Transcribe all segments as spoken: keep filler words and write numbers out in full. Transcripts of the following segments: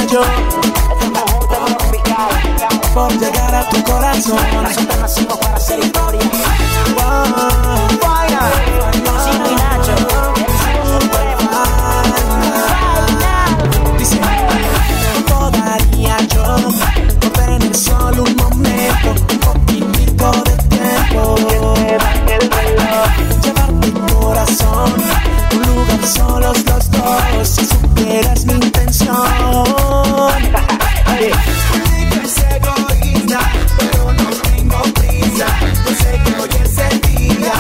yo por llegar a tu corazón. Nosotros nacimos para hacer historia. Wow, vaya, Chino y Nacho, dice, ¿cuánto daría yo por tener solo un momento, un poquitico de tiempo? Llevar mi corazón, un lugar solos los dos, si supieras mi intención. Es egoísta, pero no tengo prisa. Yo sé que hoy es el día.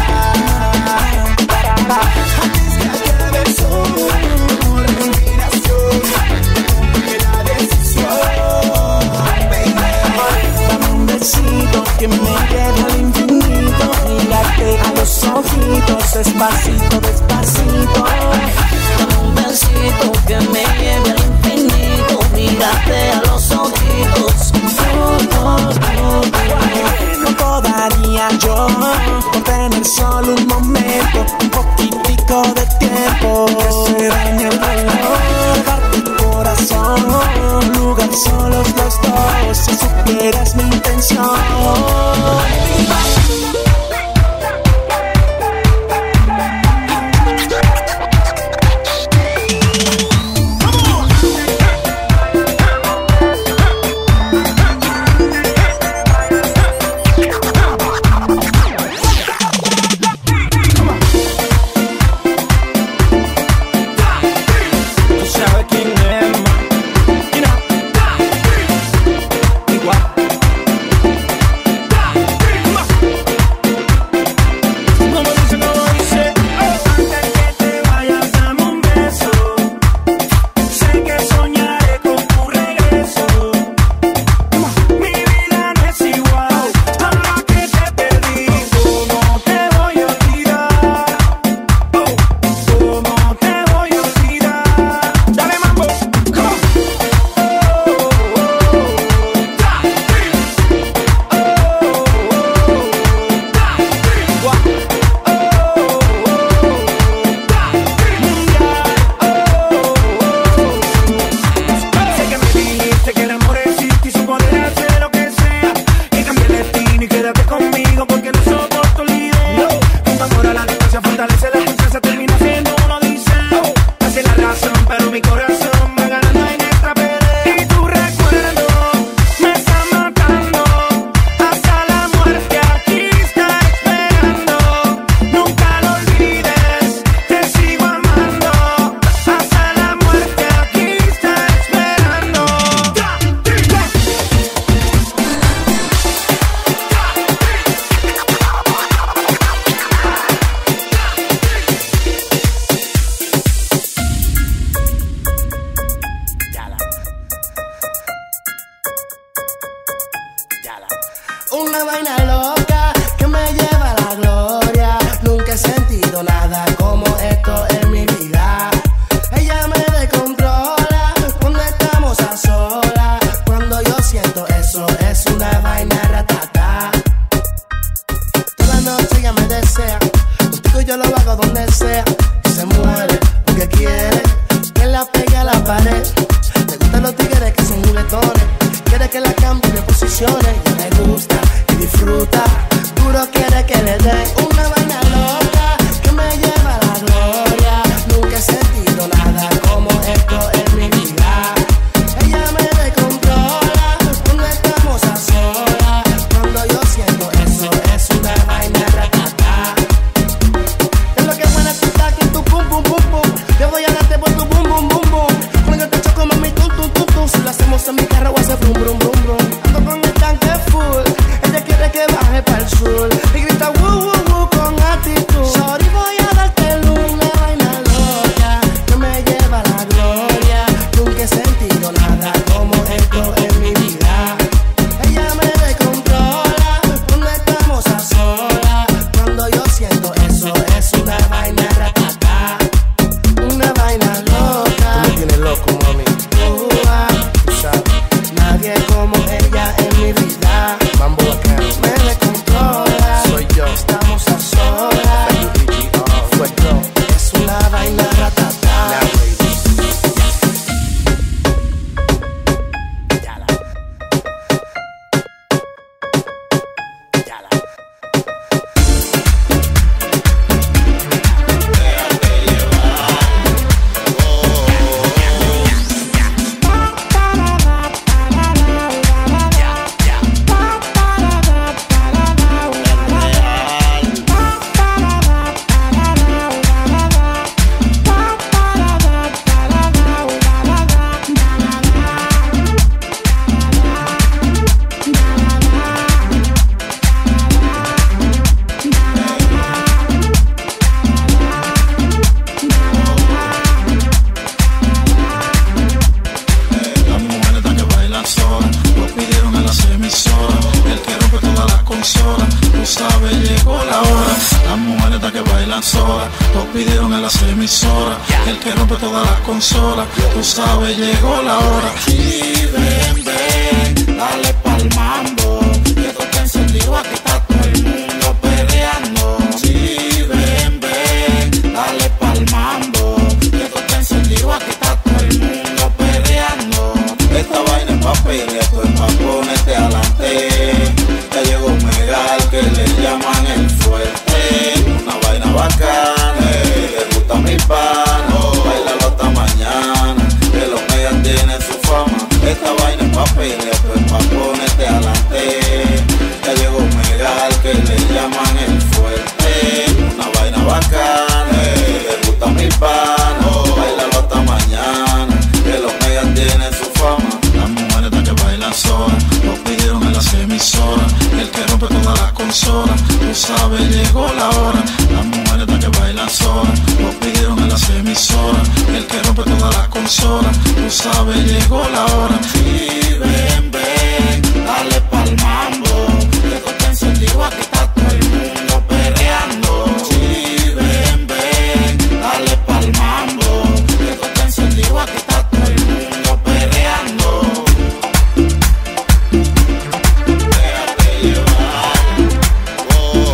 Antes que acabe su respiración, tomé la decisión. Dame un besito que me lleve al infinito. Mírate a los ojitos, despacito, despacito. dame un besito que me lleve al infinito. Mírate a los ojitos. ¿Cuánto daría yo por tener solo un momento, un poquitico de tiempo? Que se dañe el reloj, parte tu corazón, un lugar solos los dos, si supieras mi intención. Una vaina loca que me lleva a la gloria. Nunca he sentido nada como esto en mi vida. Ella me descontrola cuando estamos a solas. Cuando yo siento eso es una vaina ratata. Toda la noche ella me desea, contigo yo lo hago donde sea. Y se muere porque quiere que la pegue a la pared. Le gustan los tigres que son juguetones, quiere que la cambie de posiciones. Y le gusta y disfruta, duro quiere que le dé una vaina loca que me lleva a la gloria. Nunca he sentido nada como esto en mi vida. Ella me descontrola cuando estamos a solas. Cuando yo siento eso es una vaina ratata. Es lo que buena tu taque, tu pum pum pum pum. Yo voy a darte por tu bum bum bum bum. Cuando te choco mami tum tum tum tum. Si lo hacemos en mi carro hace brum brum brum brum. Ando con el tanque full, ella quiere que baje para el sur y grita woo woo woo con actitud. Sorry, voy a darte una vaina loca que me lleva a la gloria. Nunca he sentido nada como esto en mi vida. Ella me descontrola cuando estamos a solas. Cuando yo siento eso es una vaina ratata. Una vaina loca. Tú me tienes loco, mami. Uh, ah, tú sabes, nadie con emisoras. El que rompe todas las consolas, tú sabes, llegó la hora. Y ven, ven, dale pa'l mambo, que esto está encendido, aquí está todo el mundo perreando. Sí, ven, ven, dale pa'l mambo, que esto está encendido, aquí está todo el mundo perreando. Esta vaina es pa' pedir, esto es pa' ponerte adelante. Ya llegó un megal que le llaman el fuerte. Una vaina bacana, eh, le gusta mi pana, bailalo hasta mañana, que los megas tienen su fama. Esta vaina es pa' pedir, esto es pa' ponerte adelante. Ya llegó un megal que le llaman el fuerte. Una vaina bacana, eh, le gusta mi pana, bailalo hasta mañana, que los megas tienen su fama. Las mujeres que bailan solas, lo pidieron en las emisoras. El que rompe todas las consolas, tú sabes, llegó la hora. Las mujeres que bailan solas, lo pidieron en las emisoras. El que rompe todas las consolas, tú sabes, llegó la hora. Y ven, ven, dale pa'l mambo, que esto está encendido, aquí está todo el mundo perreando. Y ven, ven, dale pa'l mambo, que esto está encendido, aquí está todo el mundo perreando. Déjate llevar. Oh,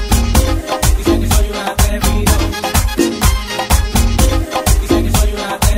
Dicen que soy un atrevido. Dicen que soy un atrevido.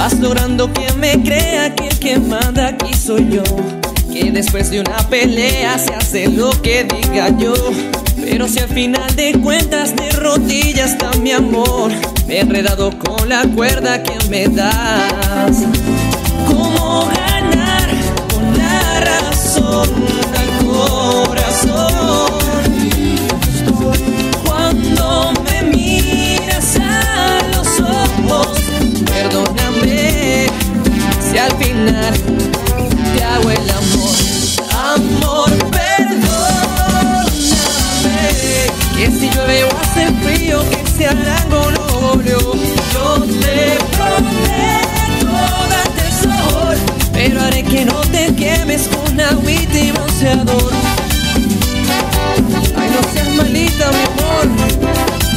Vas logrando que me crea que el que manda aquí soy yo, que después de una pelea se hace lo que diga yo. Pero si al final de cuentas de rodillas está mi amor, me he enredado con la cuerda que me das. ¿Cómo ganar con la razón al corazón? Cuando me miras a los ojos, perdóname si al final te hago el amor. Amor, perdóname, que si llueve o hace frío, que ese arango no volvió. Yo te prometo darte sol, pero haré que no te quemes con agüita y bronceador. Ay, no seas malita, mi amor.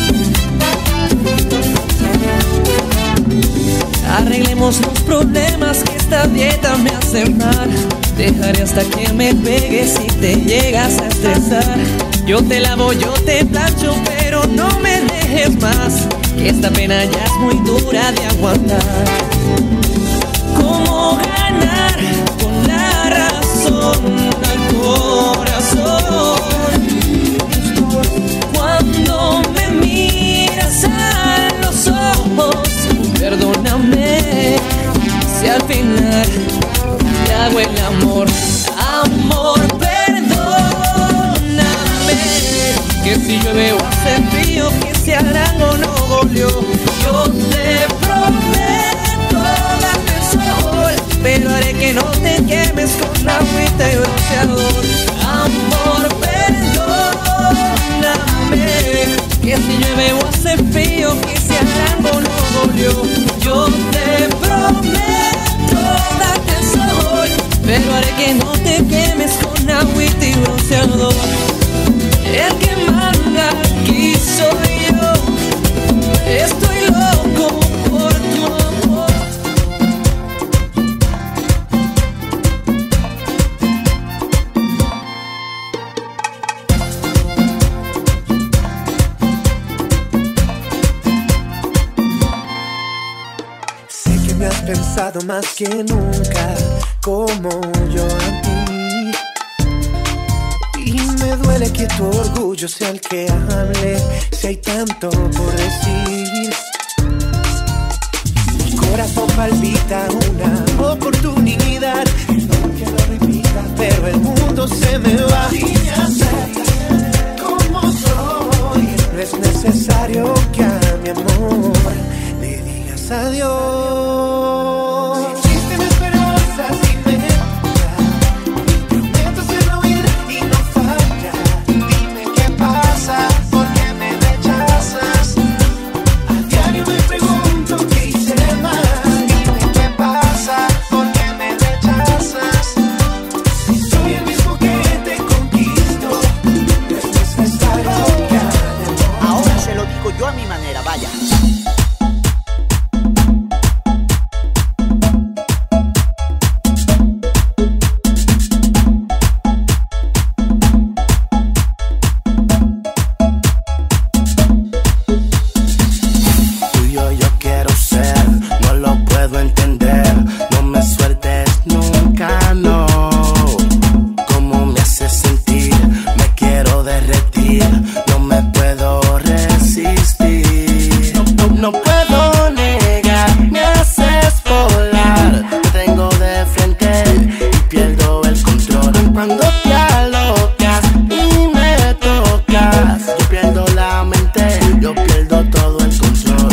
Arreglemos los problemas que esta dieta me hace mal. Dejaré hasta que me pegues si te llegas a estresar. Yo te lavo, yo te plancho, pero no me dejes más, que esta pena ya es muy dura de aguantar. ¿Cómo ganar con la razón al corazón? Cuando me miras a los ojos, perdóname si al final te hago el amor. Amor, perdóname, que si llueve o hace frío, que ese arango no volvió. Yo te prometo darte sol, pero haré que no te quemes con agüita y bronceador. Amor, perdóname, que si llueve o hace frío, que ese arango no volvió. Yo te prometo darte sol, pero haré que no te quemes con agüita y bronceador. El que manda aquí soy yo, estoy loco por tu amor. Sé que me has pensado más que nunca, como yo a ti. Y me duele que tu orgullo sea el que hable, si hay tanto por decir. Mi corazón palpita una oportunidad, no que lo repita, pero el mundo se me va. Niña, sé cómo soy, no es necesario que a mi amor le digas adiós. Yo a mi manera, vaya. Tuyo yo quiero ser, no lo puedo entender. No me sueltes nunca, no. Cómo me haces sentir, me quiero derretir. No me puedo resistir. No, no, no puedo negar, me haces volar. Te tengo de frente y pierdo el control. Cuando te alocas y me tocas, yo pierdo la mente, yo pierdo todo el control.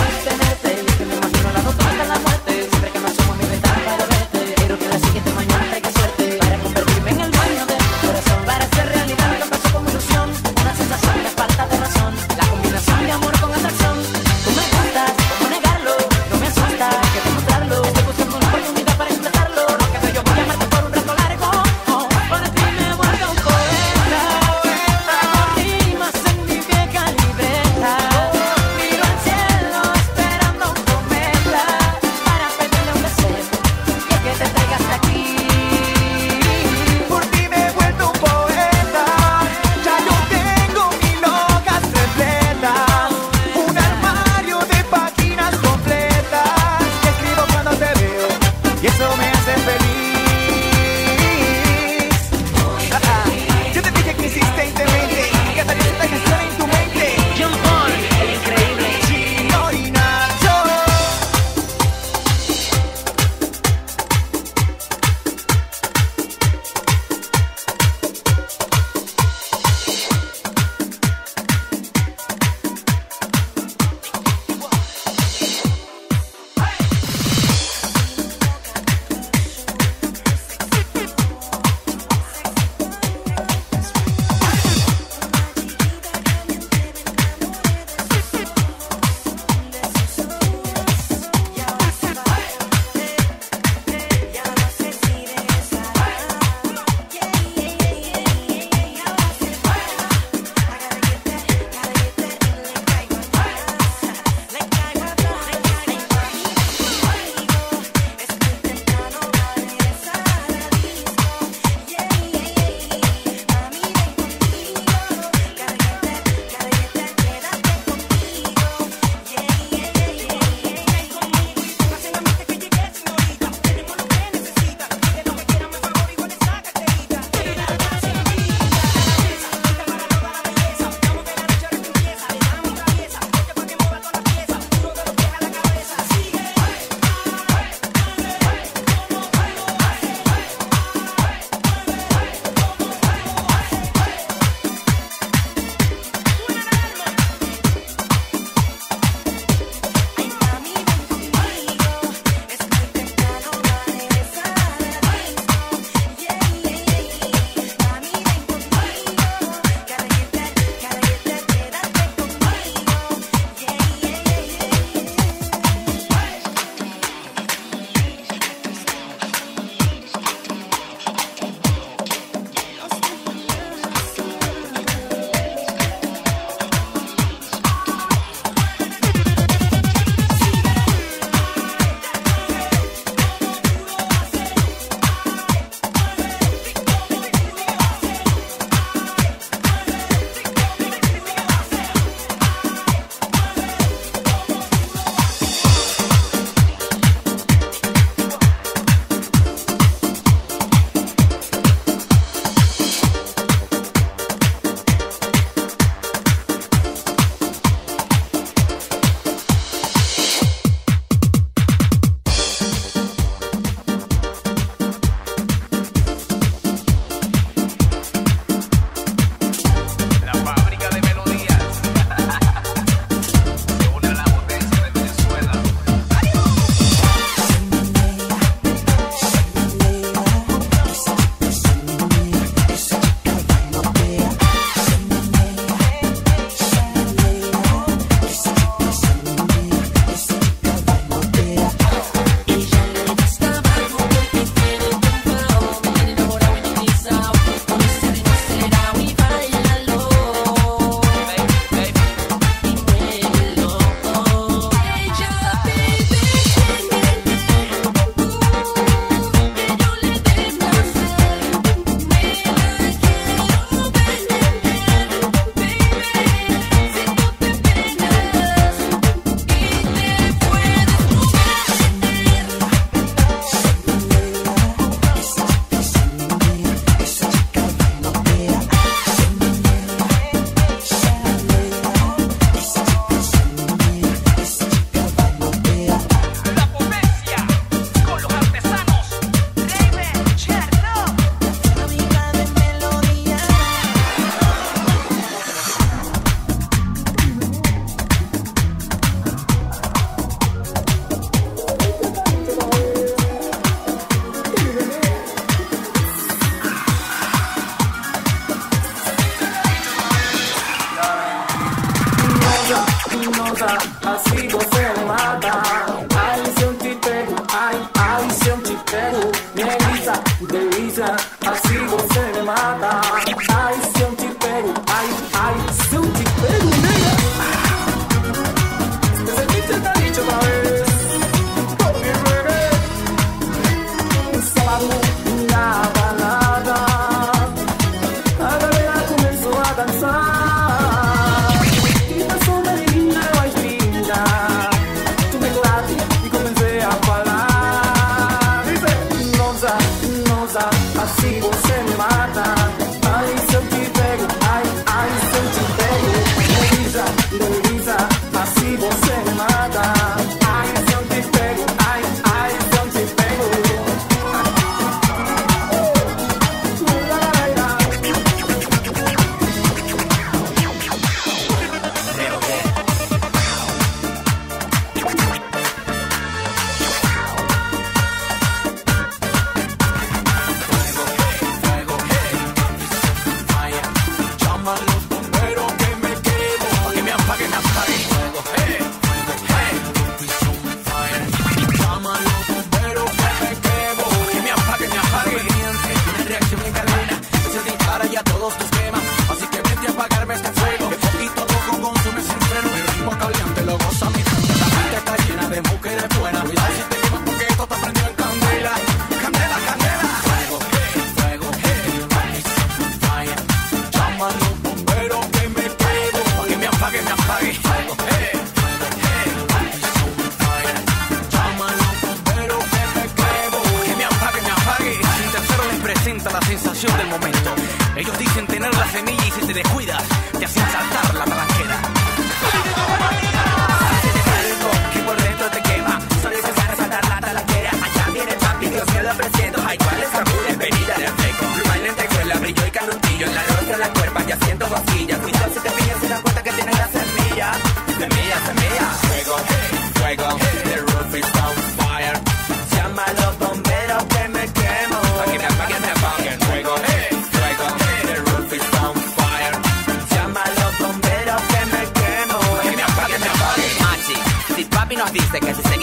Para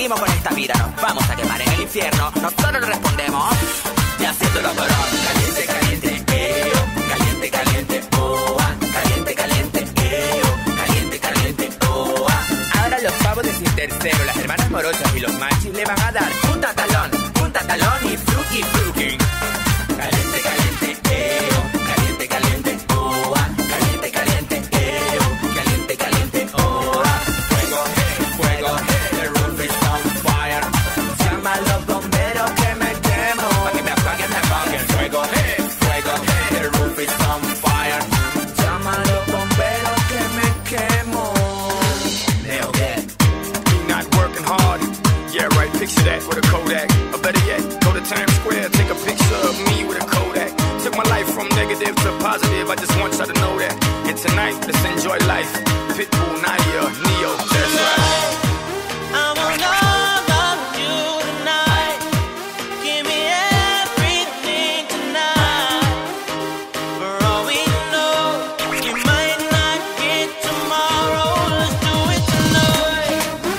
seguimos con esta vida, nos vamos a quemar en el infierno. Nosotros respondemos y haciéndolo corón. Caliente, caliente, eh, oh. Caliente, caliente, oh, ah. Caliente, caliente, eh, oh. Caliente, caliente, oh, ah. Ahora los pavos de sin tercero, las hermanas morosas y los machis le van a dar punta talón, punta talón y fruki fruki. Caliente, caliente, eh, oh. Caliente, caliente, oh, ah. Caliente, caliente, eh, oh. Caliente, caliente, oh, ah. Fuego, fuego, the roof is on fire. Llama a los bomberos que me quemo, pa' que me apaguen, me apaguen. Fuego, fuego, the roof is on fire. Llama a los bomberos que me quemo. Nailed it. You not working hard. Yeah, right, picture that with a Kodak. Or better yet, go to Times Square, take a picture of me with a Kodak. Took my life from negative to positive, I just want y'all to know that. And tonight, let's enjoy life. Pitbull, Naya, Neo, that's right. I want all of you tonight. Give me everything tonight. For all we know, you might not get tomorrow. Let's do it tonight.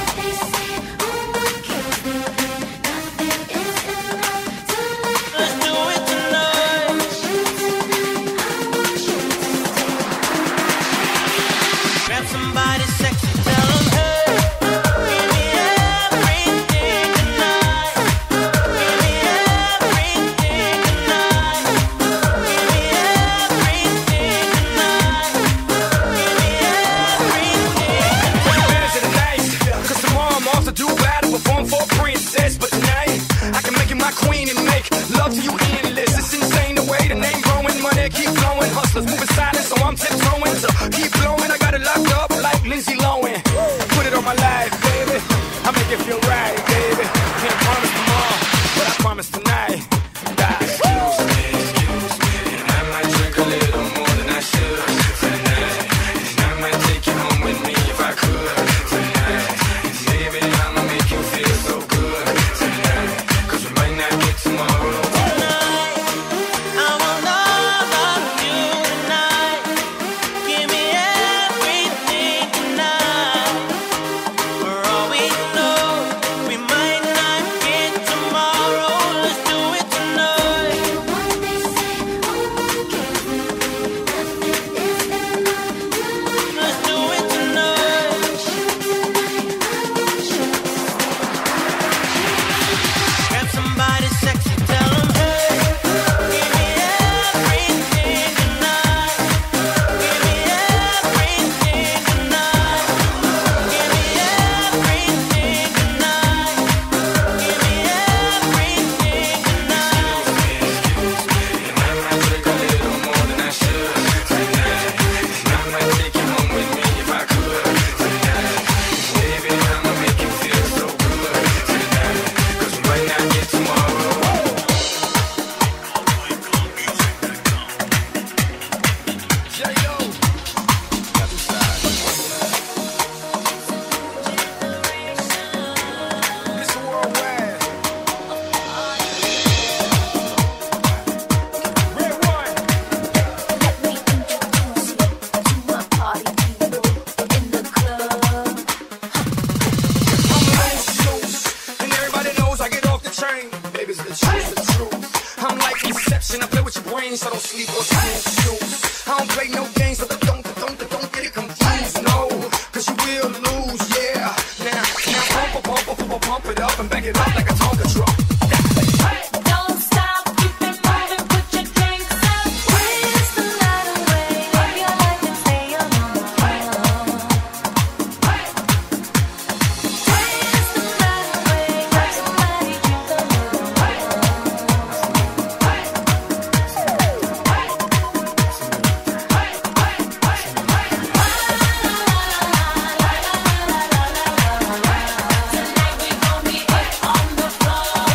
Let's do it tonight. Grab somebody sexy, tell them, hey, give me everything tonight. Give me everything tonight. Give me everything tonight. Give me everything. Plans of the night, cause tomorrow I'm off to do battle, perform for a princess. But tonight, I can make you my queen and make love to you endless. It's insane the way the name growing, money keep flowing. Hustlers moving silent, so I'm tiptoeing to keep blowing. I got it locked up like Lindsay Lohan. Put it on my life, baby. I make it feel right, baby. Can't promise tomorrow, but I promise tonight. God, excuse me, excuse me, and I might drink a little more than I should tonight. And I might take you home with me if I could tonight. Baby, I'ma make you feel so good tonight. Cause we might not get tomorrow. I want all of you tonight. Give me everything tonight. For all we know, we might not get tomorrow. Let's do it tonight. Let's do it tonight. Grab somebody sexy, tell them, hey, give me everything tonight. Give me everything tonight. Give me everything tonight. Give me everything tonight. And I might drink a little more than I should tonight. And I might take you home with me if I could tonight. Baby, I'ma make you feel so good tonight. Cause we might not get tomorrow. J-Lo, other side. Mister Worldwide. Red one. Let me introduce you to my party people in the club. I'm like juice, and everybody knows I get off the train. Baby's the truth, the truth. I'm like Inception, I play with your brain, so don't sleep or snooze. I don't play no games, so don't, don't, don't get it confused, no. Cause you will lose, yeah. Now, now pump, pump, pump, pump, pump it up and back it up like a Tonka truck. Don't stop, keep it moving, put your drinks up. Dance the night away, live your life and stay young. Dance the night away, grab somebody, drink a little Tonight we gon' be up on the floor.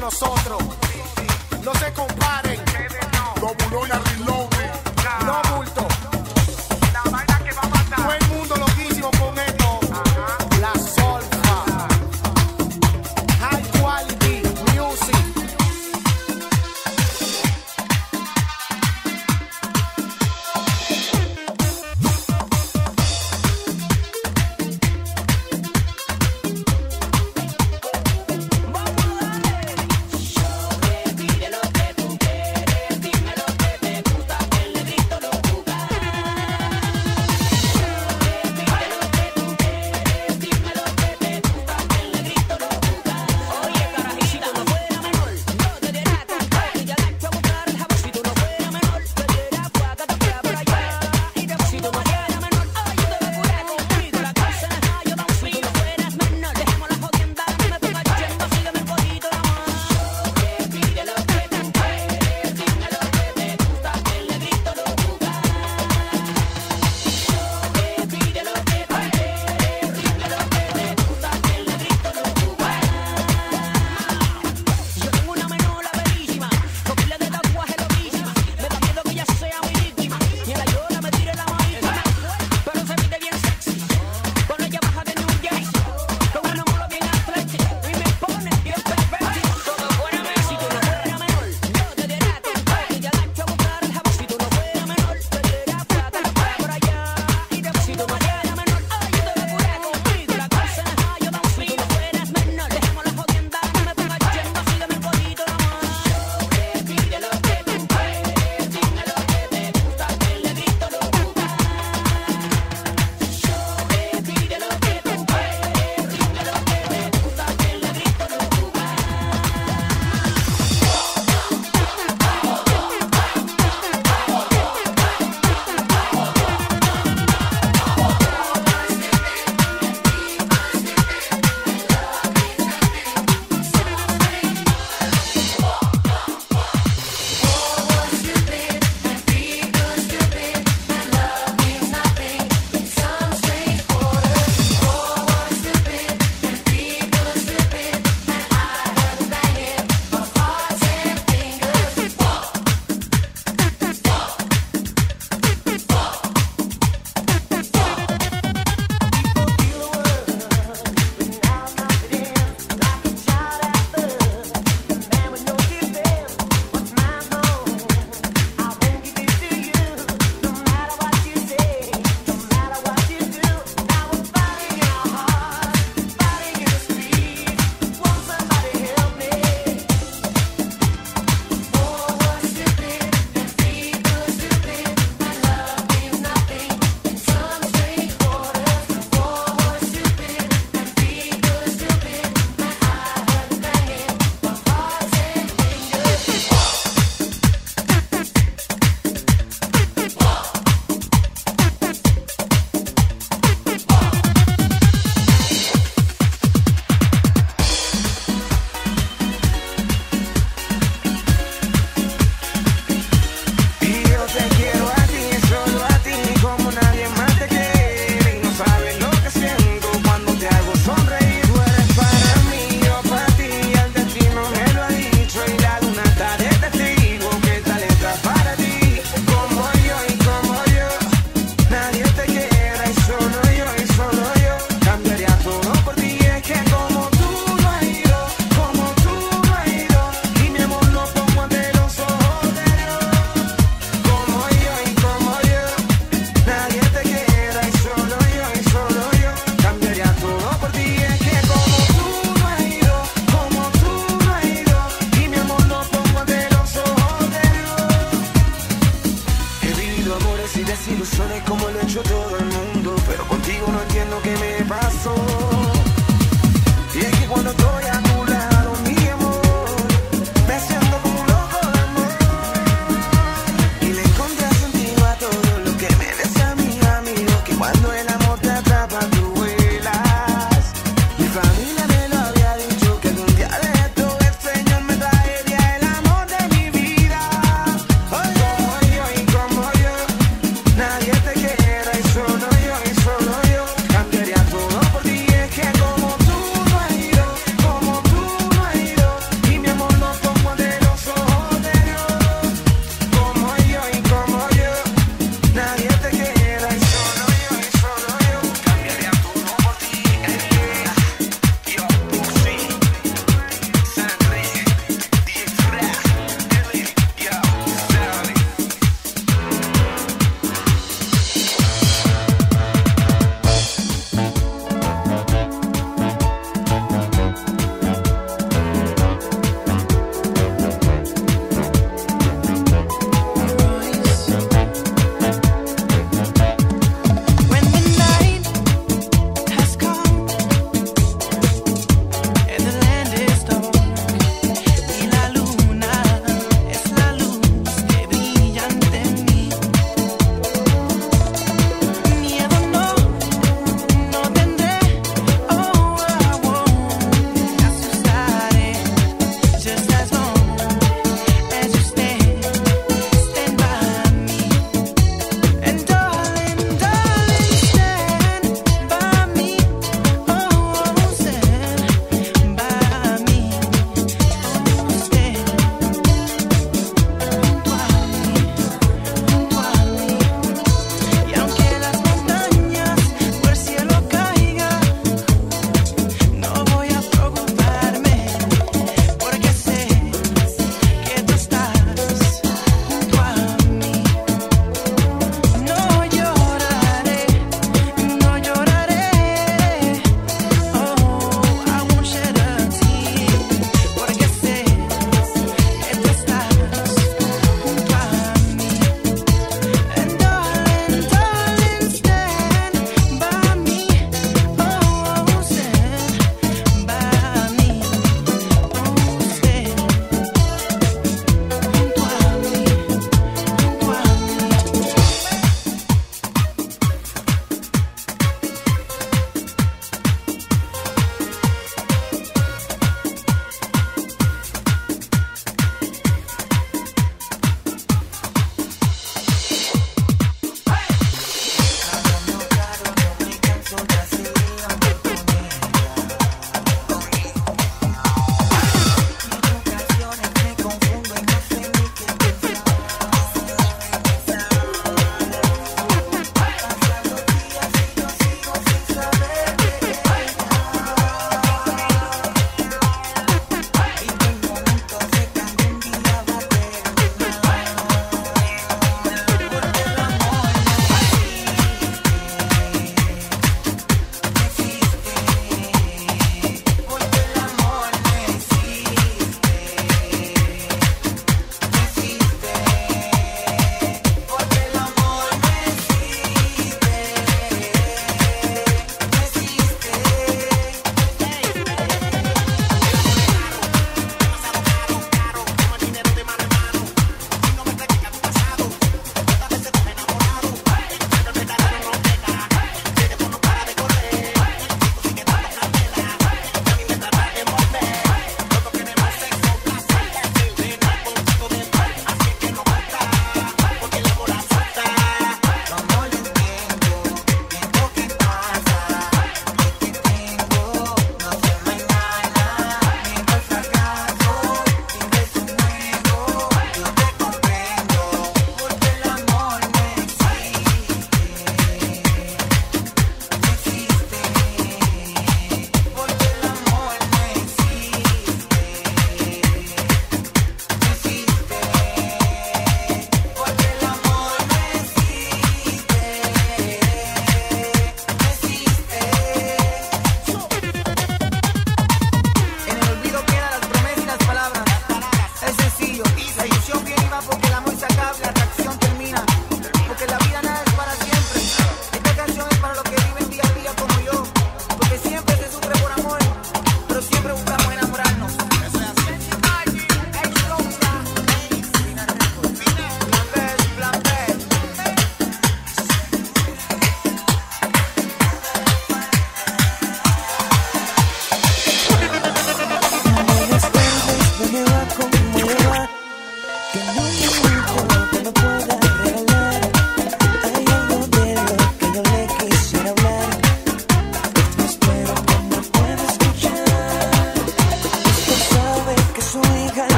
nosotros. No se comparen. Dobuloya Reloaded. No bulto. Todo el mundo loquísimo con esto. La solfa. High quality music. Pide lo que tú quieres, dime lo que te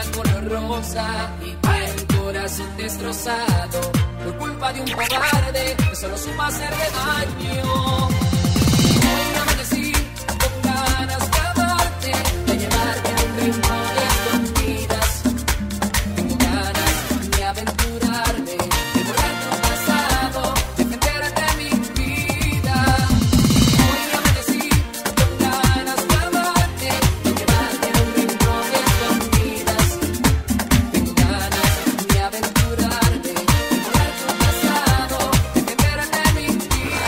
vida color rosa y tiene el corazón destrozado por culpa de un cobarde que solo supo hacerle daño. Hoy amanecí con ganas de amarte, de llevarte a un rincón de escondidas. Tengo ganas de aventurarme, de borrar tu pasado, defenderte de mi vida. Hoy amanecí con ganas de amarte, de llevarte a un rincón de escondidas. Tengo ganas de aventurarme, de borrar tu pasado, defenderte de mi vida.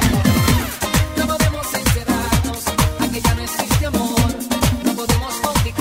No podemos encerrarnos, aquí ya no existe amor. No podemos complicarnos,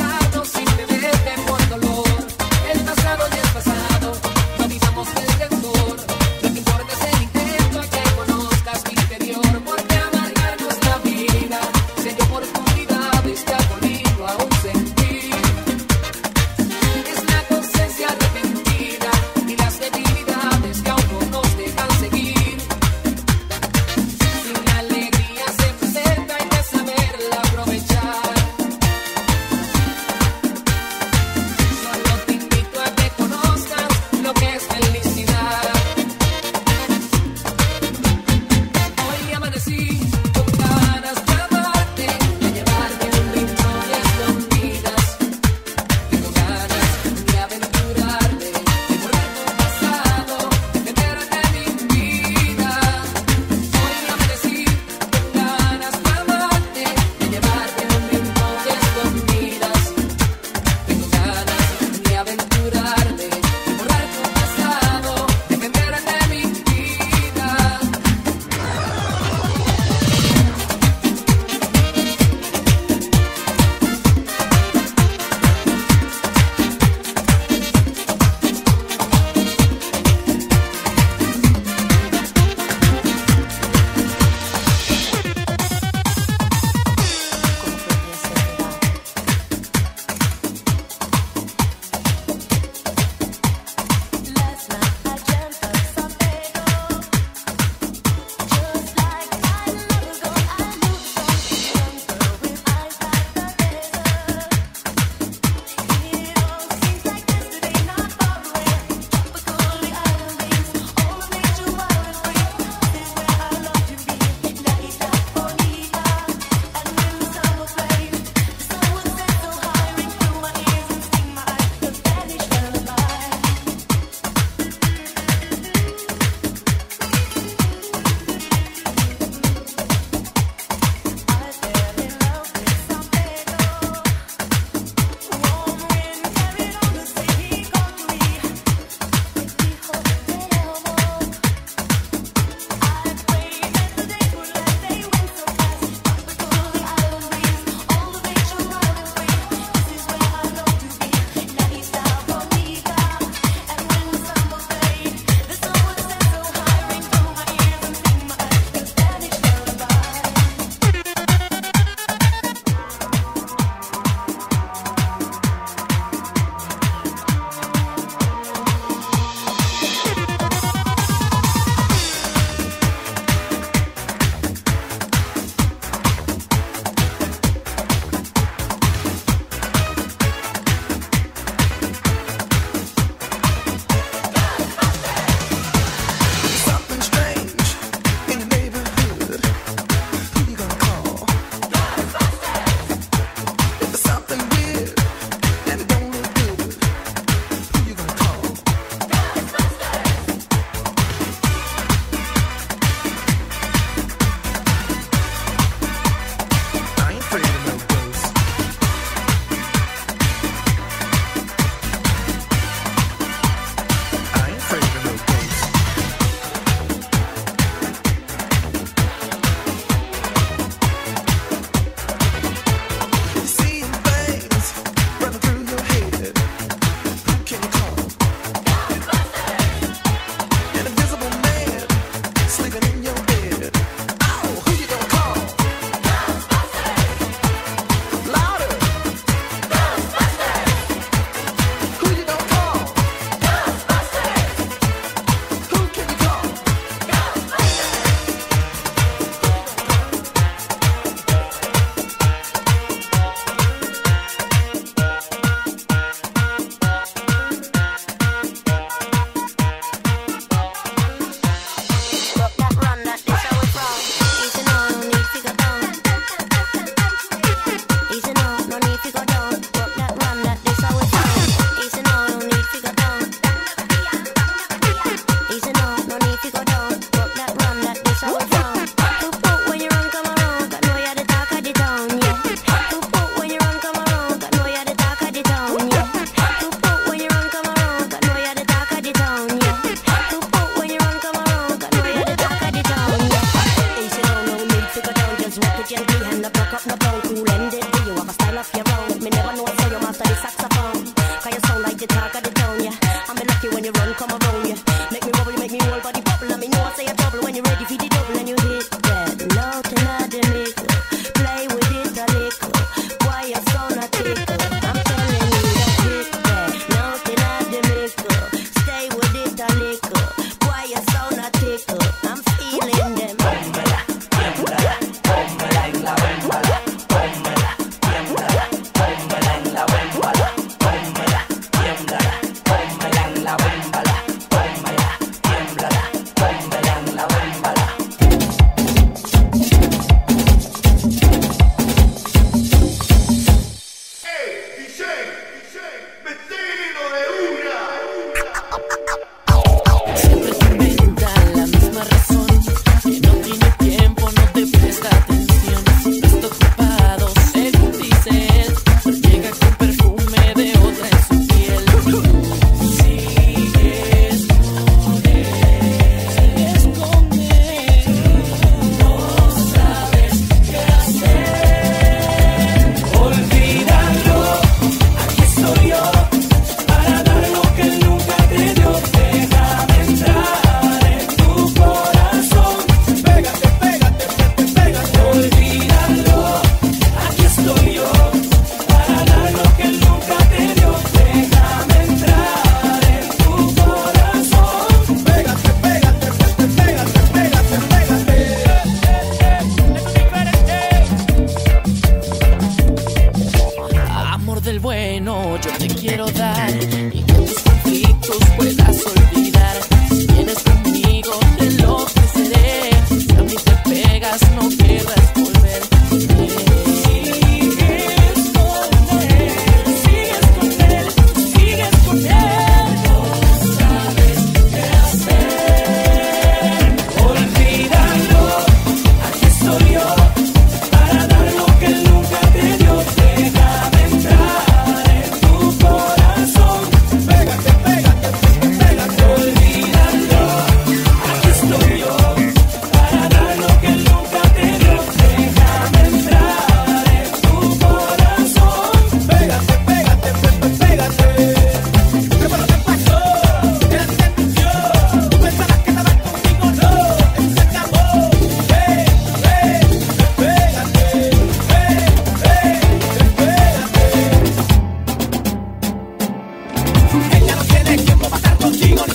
Ella no tiene tiempo para estar contigo.